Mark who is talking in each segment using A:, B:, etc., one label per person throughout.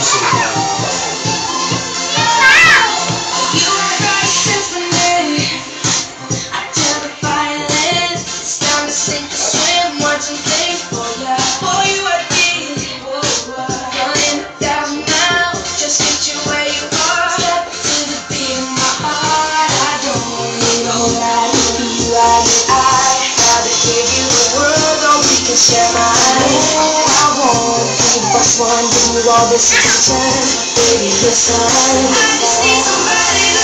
A: Share my life. I won't be the first one giving you all this attention. Baby, listen. I just need somebody to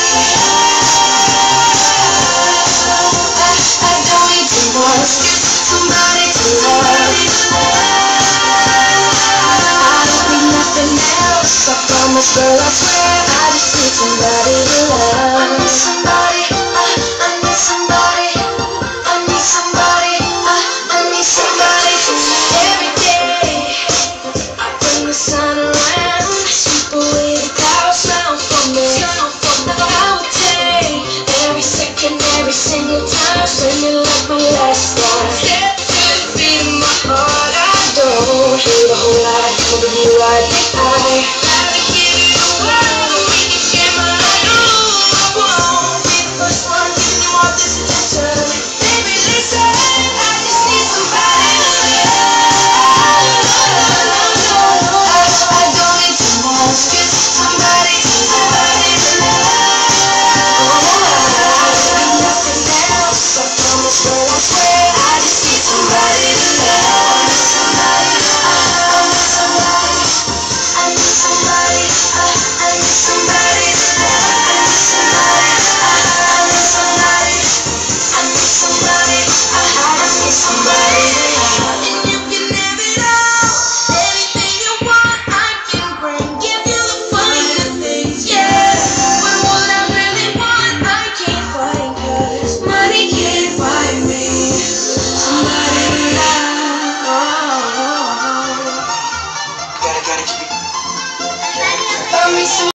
A: love. I don't need too much, just somebody to love. I don't need nothing else. I promise, girl, I swear. I just need somebody to love. I need somebody. I need somebody. I need somebody. I need somebody. Sun around, sweep away the clouds down from me. I would take every second, every single time, sing it like my last time. Step to the beat of my heart. I don't need a whole lot, but you like I gotta give you the world, and we can share my life. I won't be the first one giving you all this attention. Baby, listen, I just need somebody to love.